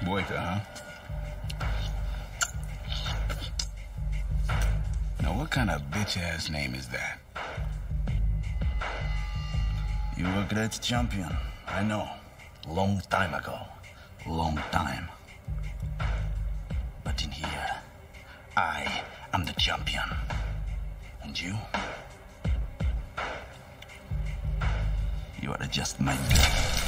Boyka, huh? Now, what kind of bitch-ass name is that? You were a great champion, I know. Long time ago. Long time. But in here, I am the champion. And you? You are just my girl.